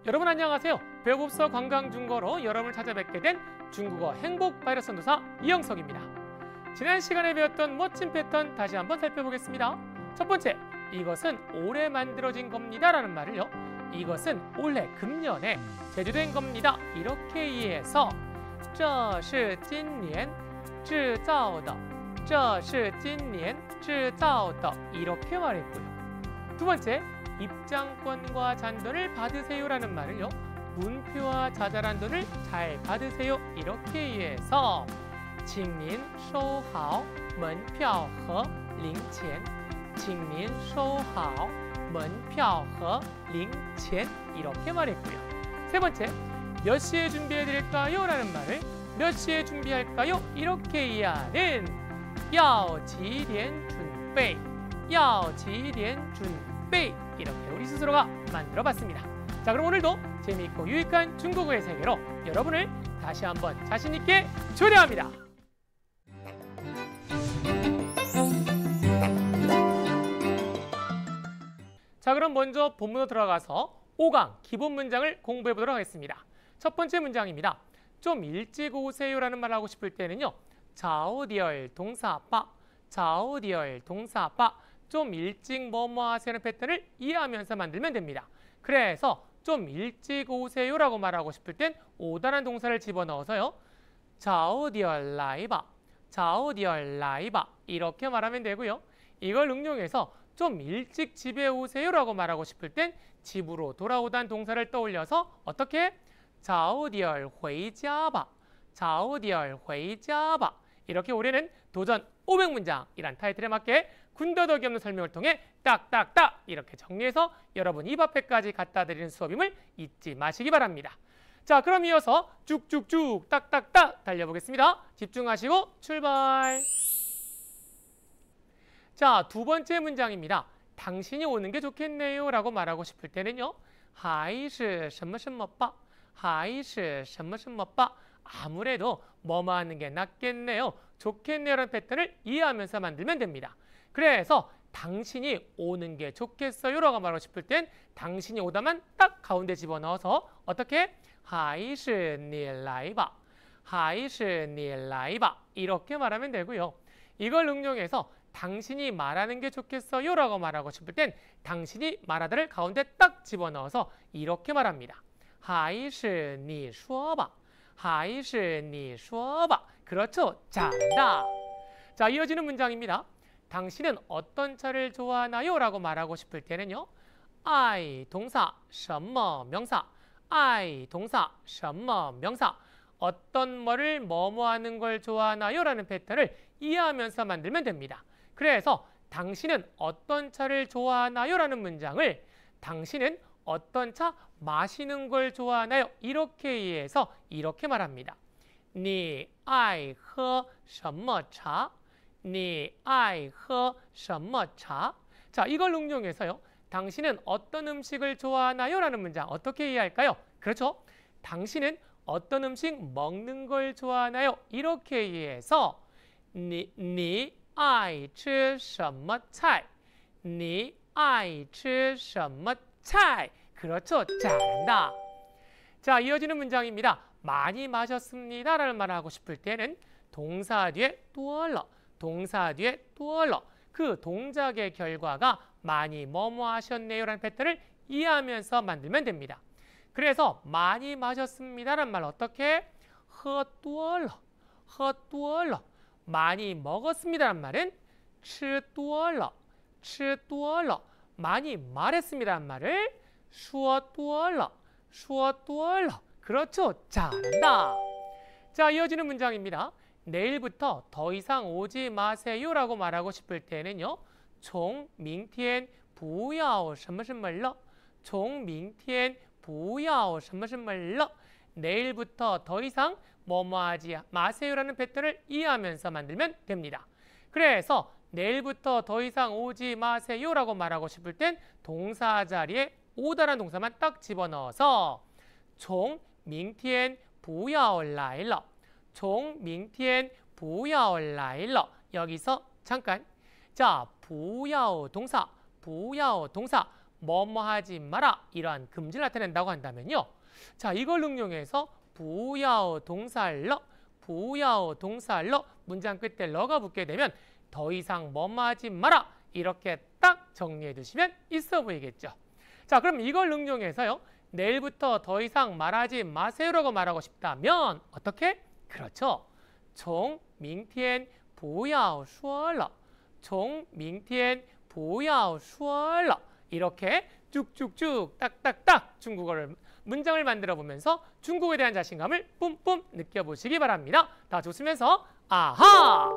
여러분 안녕하세요. 배고프서 관광중거로 여러분을 찾아뵙게 된 중국어 행복 바이러스 선도사 이영석입니다. 지난 시간에 배웠던 멋진 패턴 다시 한번 살펴보겠습니다. 첫 번째, 이것은 올해 만들어진 겁니다 라는 말을요, 이것은 올해 금년에 제조된 겁니다 이렇게 이해해서 这是今年制造的这是今年制造的 이렇게 말했고요. 두 번째, 입장권과 잔돈을 받으세요라는 말을요, 문표와 자잘한 돈을 잘 받으세요 이렇게 이해해서 请您收好门票和零钱请您收好门票和零钱 이렇게 말했고요. 세 번째, 몇 시에 준비해 드릴까요? 라는 말을 몇 시에 준비할까요? 이렇게 이해하는 要几点准备要几点准备이렇게 우리 스스로가 만들어 봤습니다. 자, 그럼 오늘도 재미있고 유익한 중국어의 세계로 여러분을 다시 한번 자신 있게 초대합니다. 자, 그럼 먼저 본문으로 들어가서 5강 기본 문장을 공부해 보도록 하겠습니다. 첫 번째 문장입니다. 좀 일찍 오세요라는 말 하고 싶을 때는요, 早点동사 빠, 早点동사 빠, 좀 일찍 뭐뭐 하세요는 패턴을 이해하면서 만들면 됩니다. 그래서 좀 일찍 오세요라고 말하고 싶을 땐 오다라는 동사를 집어넣어서요, 早点来吧, 早点来吧 이렇게 말하면 되고요. 이걸 응용해서 좀 일찍 집에 오세요라고 말하고 싶을 땐 집으로 돌아오다는 동사를 떠올려서 어떻게? 早点回家吧, 早点回家吧 이렇게 올해는 도전 500문장이란 타이틀에 맞게 군더더기 없는 설명을 통해 딱딱딱 이렇게 정리해서 여러분 입 앞에까지 갖다 드리는 수업임을 잊지 마시기 바랍니다. 자, 그럼 이어서 쭉쭉쭉 딱딱딱 달려보겠습니다. 집중하시고 출발! 자, 두 번째 문장입니다. 당신이 오는 게 좋겠네요 라고 말하고 싶을 때는요, 还是什么什么吧还是什么什么吧아무래도 뭐뭐 하는 게 낫겠네요, 좋겠네요 라는 패턴을 이해하면서 만들면 됩니다. 그래서 당신이 오는 게 좋겠어요 라고 말하고 싶을 땐 당신이 오다만 딱 가운데 집어넣어서 어떻게? 还是你来吧还是你来吧 이렇게 말하면 되고요. 이걸 응용해서 당신이 말하는 게 좋겠어요 라고 말하고 싶을 땐 당신이 말하다를 가운데 딱 집어넣어서 이렇게 말합니다. 还是你说吧还是你说吧 그렇죠, 잘한다. 자, 이어지는 문장입니다. 당신은 어떤 차를 좋아하나요? 라고 말하고 싶을 때는요, 爱 동사, 什么 명사, 爱 동사, 什么 명사, 어떤 뭐를 뭐뭐 하는 걸 좋아하나요? 라는 패턴을 이해하면서 만들면 됩니다. 그래서 당신은 어떤 차를 좋아하나요? 라는 문장을 당신은 어떤 차 마시는 걸 좋아하나요? 이렇게 이해해서 이렇게 말합니다. 你爱喝什么茶你爱喝什么茶 자, 이걸 응용해서요, 당신은 어떤 음식을 좋아하나요? 라는 문장 어떻게 이해할까요? 그렇죠, 당신은 어떤 음식 먹는 걸 좋아하나요? 이렇게 이해해서 你爱吃什么菜你爱吃什么菜 그렇죠, 잘한다. 자, 이어지는 문장입니다. 많이 마셨습니다 라는 말을 하고 싶을 때는 동사 뒤에 多了 동사 뒤에 多了 그 동작의 결과가 많이 뭐뭐 하셨네요 라는 패턴을 이해하면서 만들면 됩니다. 그래서 많이 마셨습니다 라는 말 어떻게? 喝多了喝多了 많이 먹었습니다 라는 말은 吃多了吃多了 많이 말했습니다 라는 말을 说多了说多了 그렇죠, 잘한다. 자, 이어지는 문장입니다. 내일부터 더 이상 오지 마세요 라고 말하고 싶을 때는요, 从明天不要什么什么了从明天不要什么什么了 내일부터 더 이상 뭐뭐 하지 마세요 라는 패턴을 이해하면서 만들면 됩니다. 그래서 내일부터 더 이상 오지 마세요 라고 말하고 싶을 땐 동사 자리에 오다라는 동사만 딱 집어넣어서 从明天不要来了从明天不要来了 여기서 잠깐. 자, 不要 동사, 不要 동사 뭐뭐 하지 마라 이러한 금지를 나타낸다고 한다면요. 자, 이걸 응용해서 不要 동사러, 不要 동사러 문장 끝에 러가 붙게 되면 더 이상 뭐뭐 하지 마라 이렇게 딱 정리해 두시면 있어 보이겠죠. 자, 그럼 이걸 응용해서요. 내일부터 더 이상 말하지 마세요라고 말하고 싶다면 어떻게? 그렇죠. 从明天不要说了. 从明天不要说了. 이렇게 쭉쭉쭉 딱딱딱 중국어를 문장을 만들어 보면서 중국에 대한 자신감을 뿜뿜 느껴보시기 바랍니다. 다 웃으면서 아하!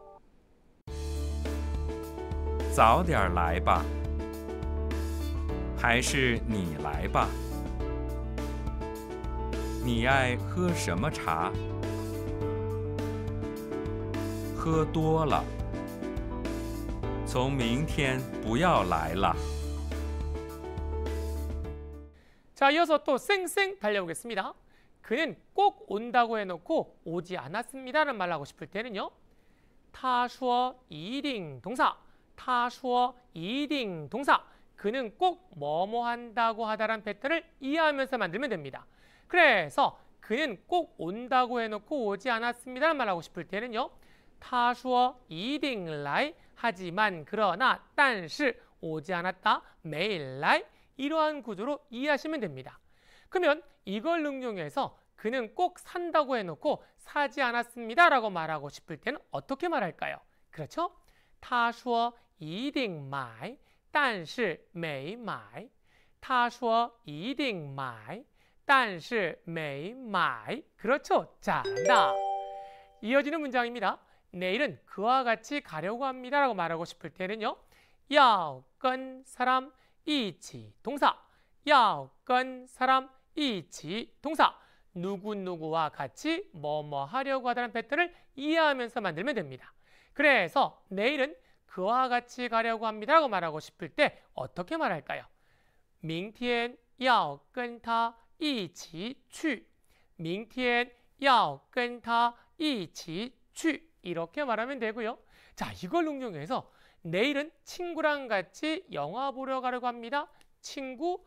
早点来吧，还是你来吧？你爱喝什么茶？喝多了，从明天不要来了。 자, 이어서 또 쌩쌩 달려보겠습니다. 그는 꼭 온다고 해놓고 오지 않았습니다라는 말을 하고 싶을 때는요. 他说一定 동사, 他说一定 동사. 그는 꼭 뭐뭐 한다고 하다란 패턴을 이해하면서 만들면 됩니다. 그래서 그는 꼭 온다고 해놓고 오지 않았습니다라는 말을 하고 싶을 때는요. 他说一定来 하지만 그러나 但是 오지 않았다, 매일来이러한 구조로 이해하시면 됩니다. 그러면 이걸 응용해서 그는 꼭 산다고 해놓고 사지 않았습니다 라고 말하고 싶을 때는 어떻게 말할까요? 그렇죠? 他说一定买但是没买他说一定买但是没买 그렇죠? 잘한다. 이어지는 문장입니다. 내일은 그와 같이 가려고 합니다 라고 말하고 싶을 때는요. 要跟 사람 一起 동사, 要跟 사람 一起 동사, 누구누구와 같이 뭐뭐 하려고 하다는 패턴을 이해하면서 만들면 됩니다. 그래서 내일은 그와 같이 가려고 합니다 라고 말하고 싶을 때 어떻게 말할까요? 明天要跟他一起去明天要跟他一起去 이렇게 말하면 되고요. 자, 이걸 응용해서 내일은 친구랑 같이 영화 보러 가려고 합니다. 친구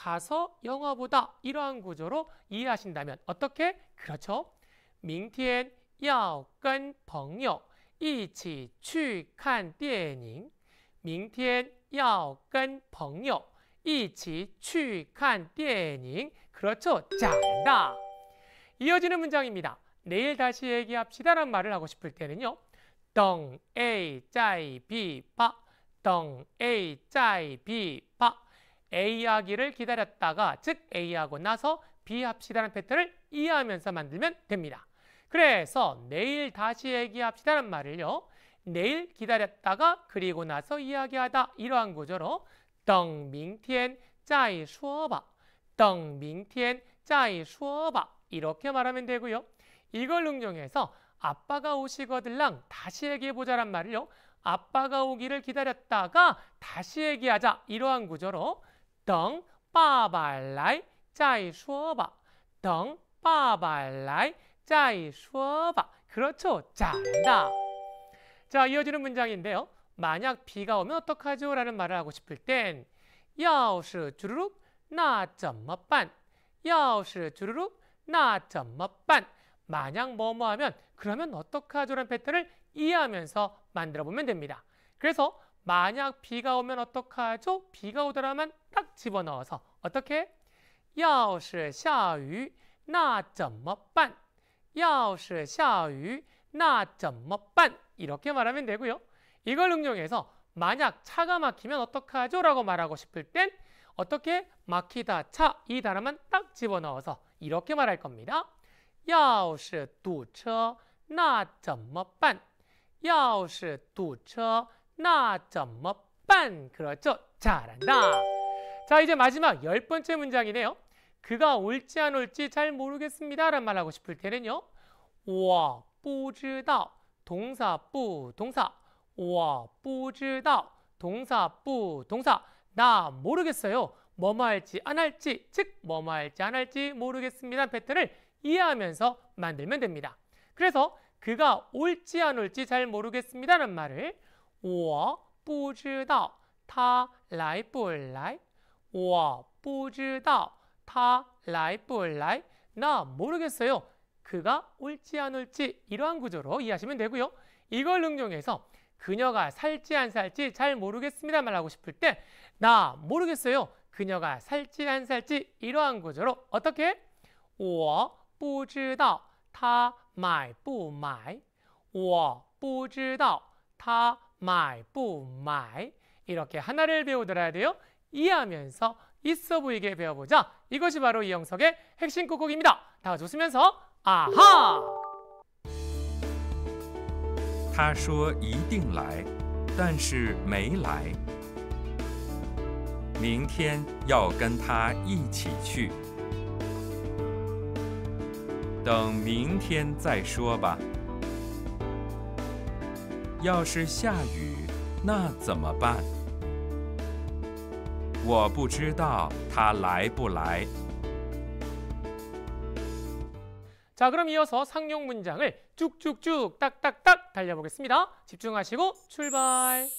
가서 영화 보다 이러한 구조로 이해하신다면 어떻게? 그렇죠. 明天要跟朋友一起去看电影明天要跟朋友一起去看电影 그렇죠. 잘한다. 이어지는 문장입니다. 내일 다시 얘기합시다라는 말을 하고 싶을 때는요. 等 A 在 B 吧 等 A 在 B 吧 A 하기를 기다렸다가 즉 A 하고 나서 B 합시다라는 패턴을 이해하면서 만들면 됩니다. 그래서 내일 다시 얘기합시다라는 말을요. 내일 기다렸다가 그리고 나서 이야기하다 이러한 구조로 等明天再说吧等明天再说吧 이렇게 말하면 되고요. 이걸 응용해서 아빠가 오시거들랑 다시 얘기해보자란 말을요. 아빠가 오기를 기다렸다가 다시 얘기하자 이러한 구조로 等爸爸来再说吧等爸爸来再说吧 그렇죠. 잘한다. 자, 이어지는 문장인데요. 만약 비가 오면 어떡하죠? 라는 말을 하고 싶을 땐 要是 주르륵 那怎么办要是 주르륵 那怎么办 만약 뭐뭐 하면 그러면 어떡하죠? 라는 패턴을 이해하면서 만들어 보면 됩니다. 그래서 만약 비가 오면 어떡하죠? 비가 오더라면 딱 집어넣어서 어떻게? 要是下雨那怎么办要是下雨那怎么办 이렇게 말하면 되고요. 이걸 응용해서 만약 차가 막히면 어떡하죠? 라고 말하고 싶을 땐 어떻게? 막히다 차 이 단어만 딱 집어넣어서 이렇게 말할 겁니다. 要是堵车那怎么办要是堵车那怎么办 그렇죠. 잘한다. 자, 이제 마지막 10번째 문장이네요. 그가 올지 안 올지 잘 모르겠습니다 라는 말 하고 싶을 때는요. 我不知道 동사不 동사 我不知道 동사不 동사 나 모르겠어요. 뭐뭐 할지 안 할지 즉 뭐뭐 할지 안 할지 모르겠습니다 패턴을 이해하면서 만들면 됩니다. 그래서 그가 올지 안 올지 잘 모르겠습니다라는 말을 我不知道他来不来我不知道他来不来. 나 모르겠어요. 그가 올지 안 올지. 이러한 구조로 이해하시면 되고요. 이걸 응용해서 그녀가 살지 안 살지 잘 모르겠습니다 말하고 싶을 때 나 모르겠어요. 그녀가 살지 안 살지 이러한 구조로 어떻게? 我不知道他买不买我不知道他买不买 이렇게 하나를 배우들어야 돼요. 이해하면서 있어 보이게 배워보자. 이것이 바로 이영석의 핵심 꾹꾹입니다. 다 같이 웃으면서 아하! 他说一定来，但是没来。明天要跟他一起去。等明天再说吧。要是下雨，那怎么办？我不知道他来不来。 자, 그럼 이어서 상용 문장을 쭉쭉쭉 딱딱딱 달려보겠습니다. 집중하시고 출발.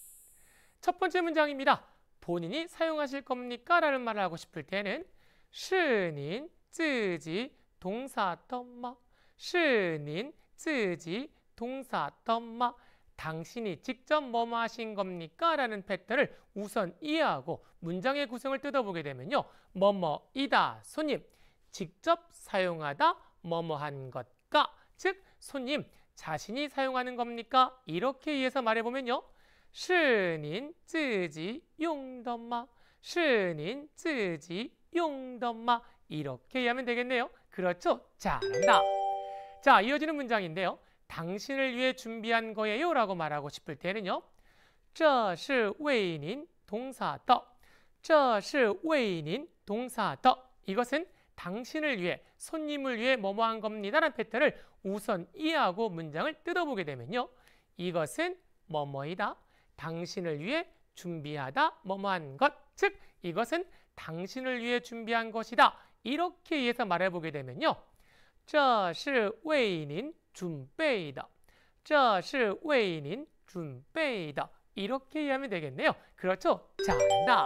첫 번째 문장입니다. 본인이 사용하실 겁니까? 라는 말을 하고 싶을 때는 是您自己 동사 덤마 是您自己 동사 덤마 당신이 직접 뭐뭐 하신 겁니까? 라는 패턴을 우선 이해하고 문장의 구성을 뜯어보게 되면요. 뭐뭐이다 손님 직접 사용하다 뭐뭐한 것과 즉 손님 자신이 사용하는 겁니까? 이렇게 이해해서 말해보면요. 是您自己用的吗? 是您自己用的吗? 이렇게 이해하면 되겠네요. 그렇죠? 잘한다. 자, 이어지는 문장인데요. 당신을 위해 준비한 거예요 라고 말하고 싶을 때는요. 这是为您 동사 的这是为您 동사 的 이것은 당신을 위해, 손님을 위해 뭐뭐한 겁니다 라는 패턴을 우선 이해하고 문장을 뜯어보게 되면요. 이것은 뭐뭐이다. 당신을 위해 준비하다 뭐뭐한 것. 즉 이것은 당신을 위해 준비한 것이다. 이렇게 이해해서 말해보게 되면요. 这是为您准备的这是为您准备的 이렇게 이해하면 되겠네요. 그렇죠? 잘한다.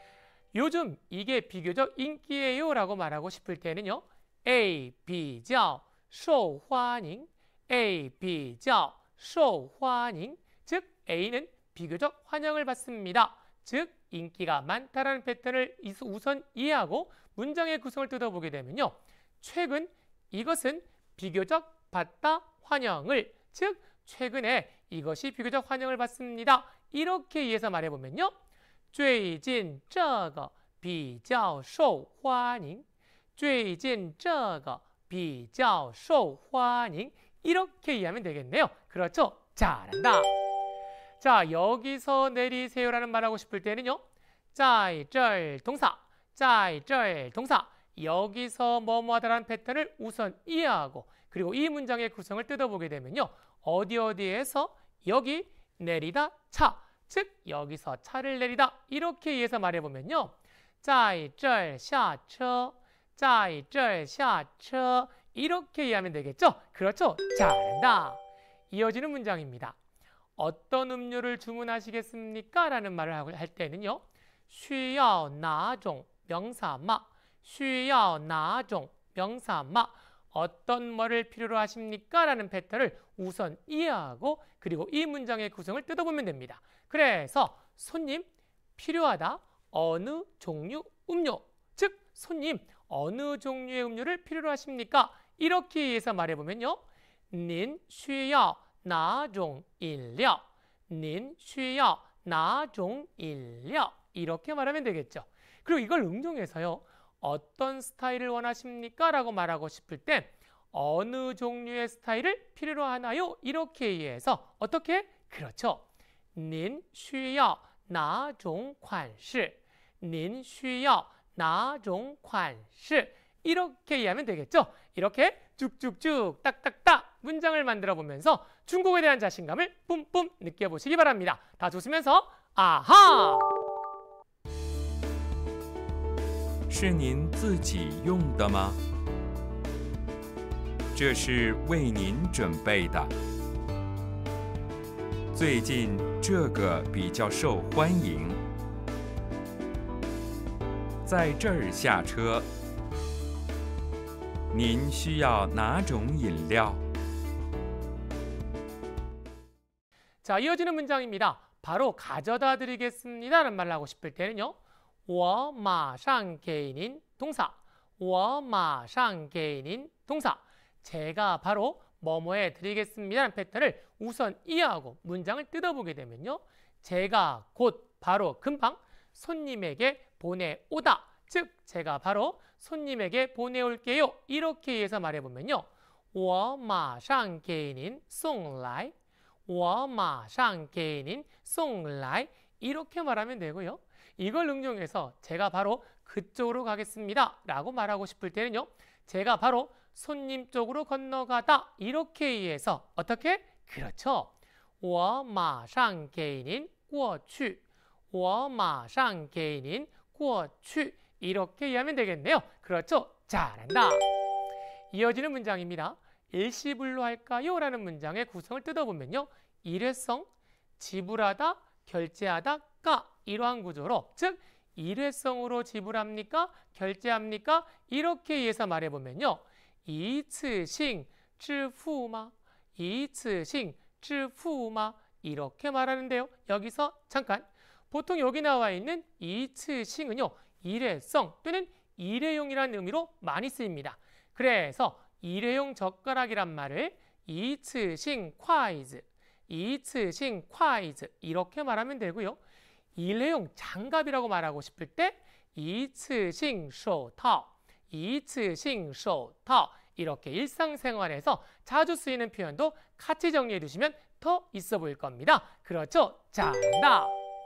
요즘 이게 비교적 인기예요 라고 말하고 싶을 때는요. A 比较受欢迎 A 比较受欢迎 즉 A는 비교적 환영을 받습니다. 즉 인기가 많다라는 패턴을 우선 이해하고 문장의 구성을 뜯어보게 되면요. 최근 이것은 비교적 받다 환영을 즉 최근에 이것이 비교적 환영을 받습니다. 이렇게 이해해서 말해보면요. 最近这个比较受欢迎最近这个比较受欢迎 이렇게 이해하면 되겠네요. 그렇죠? 잘한다. 자, 여기서 내리세요라는 말하고 싶을 때는요. 在这儿 동사 在这儿 동사 여기서 뭐뭐하다라는 패턴을 우선 이해하고 그리고 이 문장의 구성을 뜯어보게 되면요. 어디에서 여기 내리다 차 즉 여기서 차를 내리다 이렇게 이해해서 말해보면요. 在这儿下车在这儿下车 이렇게 이해하면 되겠죠? 그렇죠? 잘한다. 이어지는 문장입니다. 어떤 음료를 주문하시겠습니까? 라는 말을 할 때는요. 需要哪种 명사마 需要哪种 명사마 어떤 뭐를 필요로 하십니까? 라는 패턴을 우선 이해하고 그리고 이 문장의 구성을 뜯어보면 됩니다. 그래서 손님 필요하다 어느 종류 음료 즉 손님 어느 종류의 음료를 필요로 하십니까? 이렇게 이해해서 말해보면요. 您需要哪种饮料您需要哪种饮料 이렇게 말하면 되겠죠. 그리고 이걸 응용해서요. 어떤 스타일을 원하십니까? 라고 말하고 싶을 땐 어느 종류의 스타일을 필요로 하나요? 이렇게 이해해서 어떻게? 그렇죠. 您需要哪种款式您需要哪种款式 이렇게 이해하면 되겠죠. 이렇게 쭉쭉쭉 딱딱딱 문장을 만들어 보면서 중국에 대한 자신감을 뿜뿜 느껴보시기 바랍니다. 다 웃으면서 아하! 是您自己用的吗？这是为您准备的。最近这个比较受欢迎。 在这儿下车。您需要哪种饮料？ 자, 이어지는 문장입니다. 바로 가져다 드리겠습니다라는 말을 하고 싶을 때는요. 我马上给您 동사. 我马上给您 동사. 제가 바로 뭐뭐해 드리겠습니다라는 패턴을 우선 이해하고 문장을 뜯어보게 되면요. 제가 곧 바로 금방 손님에게 보내오다. 즉 제가 바로 손님에게 보내올게요. 이렇게 해서 말해보면요. 我马上给您送来我马上给您送来 이렇게 말하면 되고요. 이걸 응용해서 제가 바로 그쪽으로 가겠습니다 라고 말하고 싶을 때는요. 제가 바로 손님 쪽으로 건너가다 이렇게 이해해서 어떻게? 그렇죠. 我马上给您过去我马上给您过去 이렇게 이해하면 되겠네요. 그렇죠. 잘한다. 이어지는 문장입니다. 일시불로 할까요? 라는 문장의 구성을 뜯어보면요. 일회성, 지불하다, 결제하다, 까 이러한 구조로 즉 일회성으로 지불합니까? 결제합니까? 이렇게 이해해서 말해보면요. 一次性支付吗? 一次性支付吗? 이렇게 말하는데요. 여기서 잠깐 보통 여기 나와 있는 一次性은요. 일회성 또는 일회용이라는 의미로 많이 쓰입니다. 그래서 일회용 젓가락이란 말을 一次性筷子一次性筷子 이렇게 말하면 되고요. 일회용 장갑이라고 말하고 싶을 때 一次性手套一次性手套 이렇게 일상생활에서 자주 쓰이는 표현도 같이 정리해 두시면 더 있어 보일 겁니다. 그렇죠? 잘한다.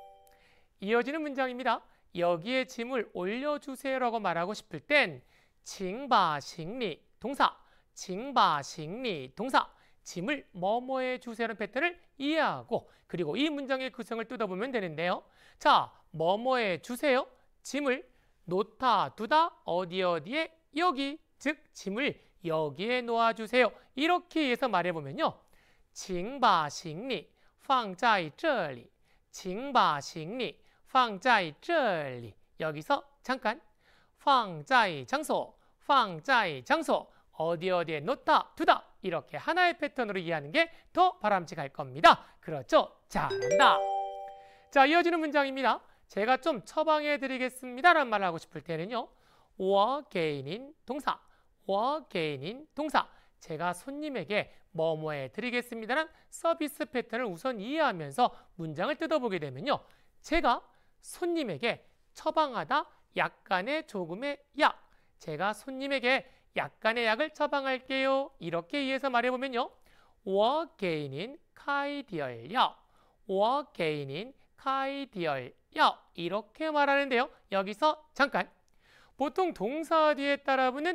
이어지는 문장입니다. 여기에 짐을 올려주세요라고 말하고 싶을 땐 请把行李 동사 请把行李 동사 짐을 뭐뭐해 주세요라는 패턴을 이해하고 그리고 이 문장의 구성을 뜯어보면 되는데요. 자, 뭐뭐해 주세요. 짐을 놓다 두다 어디에 여기 즉 짐을 여기에 놓아주세요. 이렇게 해서 말해보면요. 请把行李放在这里请把行李放在这里 여기서 잠깐 放在장소放在장소 어디에 놓다 두다 이렇게 하나의 패턴으로 이해하는 게 더 바람직할 겁니다. 그렇죠? 잘한다. 자, 이어지는 문장입니다. 제가 좀 처방해 드리겠습니다 라는 말을 하고 싶을 때는요. 我给您 동사 我给您 동사 제가 손님에게 뭐뭐해 드리겠습니다라는 서비스 패턴을 우선 이해하면서 문장을 뜯어보게 되면요. 제가 손님에게 처방하다 약간의 조금의 약 제가 손님에게 약간의 약을 처방할게요. 이렇게 이해해서 말해보면요. 我给您开点药我给您开点药 이렇게 말하는데요. 여기서 잠깐 보통 동사 뒤에 따라붙는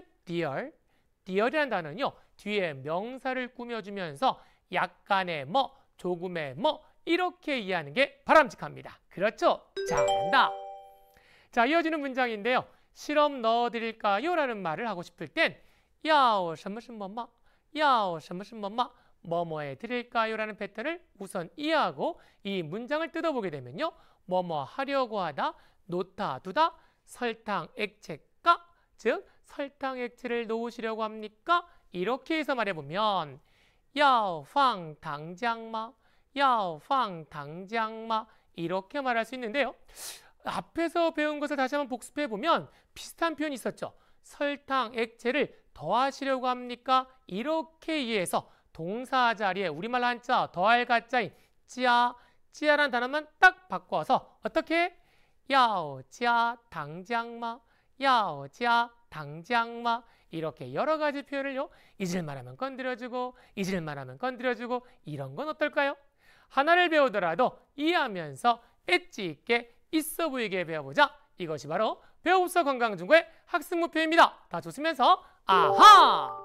디얼이라는 단어는요. 뒤에 명사를 꾸며주면서 약간의 뭐, 조금의 뭐 이렇게 이해하는 게 바람직합니다. 그렇죠? 잘한다. 자, 이어지는 문장인데요. 실험 넣어드릴까요? 라는 말을 하고 싶을 땐要什么什么吗? 要什么什么吗? 뭐뭐해 드릴까요? 라는 패턴을 우선 이해하고 이 문장을 뜯어보게 되면요. 뭐뭐 하려고 하다, 놓다 두다, 설탕 액체가 즉 설탕 액체를 놓으시려고 합니까? 이렇게 해서 말해보면 要放糖浆吗?要放糖浆吗? 이렇게 말할 수 있는데요. 앞에서 배운 것을 다시 한번 복습해보면 비슷한 표현이 있었죠. 설탕 액체를 더하시려고 합니까? 이렇게 이해해서 동사 자리에 우리말 한자 더할 가짜인 찌아라는 단어만 딱 바꿔서 어떻게? 要加糖浆吗?要加糖浆吗? 이렇게 여러 가지 표현을요. 잊을만 하면 건드려주고 잊을만 하면 건드려주고 이런 건 어떨까요? 하나를 배우더라도 이해하면서 엣지 있게 있어 보이게 배워보자. 이것이 바로 배우부서 건강중고의 학습 목표입니다. 다 좋으면서 아하!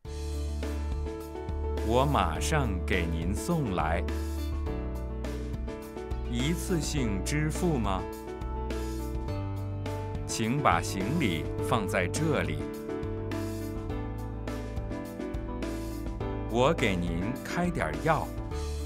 我马上给您送来。一次性支付吗？请把行李放在这里。我给您开点药。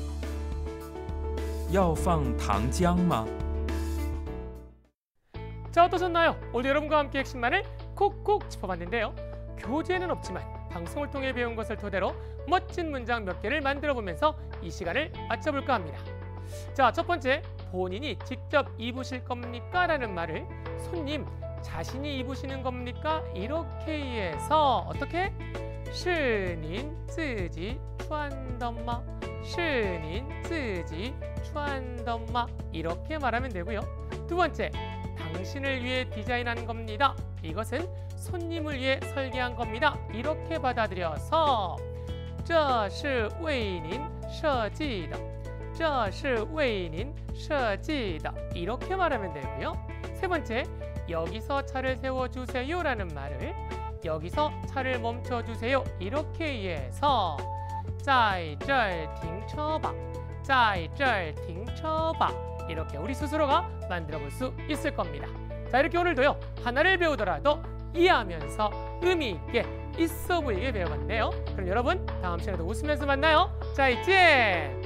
要放糖浆吗？ 자, 어떠셨나요? 오늘 여러분과 함께 핵심만을 콕콕 짚어봤는데요. 교재는 없지만 방송을 통해 배운 것을 토대로 멋진 문장 몇 개를 만들어 보면서 이 시간을 맞춰볼까 합니다. 자, 첫 번째, 본인이 직접 입으실 겁니까? 라는 말을 손님, 자신이 입으시는 겁니까? 이렇게 이해해서 어떻게? 是您自己穿的吗? 是您自己穿的吗? 이렇게 말하면 되고요. 두 번째, 당신을 위해 디자인한 겁니다. 이것은 손님을 위해 설계한 겁니다. 이렇게 받아들여서 这是为您设计的.这是为您设计的. 이렇게 말하면 되고요. 세 번째, 여기서 차를 세워주세요 라는 말을 여기서 차를 멈춰주세요 이렇게 이해해서 在这儿停车吧,在这儿停车吧. 이렇게 우리 스스로가 만들어 볼 수 있을 겁니다. 자, 이렇게 오늘도요, 하나를 배우더라도 이해하면서 의미 있게 있어 보이게 배워봤네요. 그럼 여러분, 다음 시간에도 웃으면서 만나요. 再见!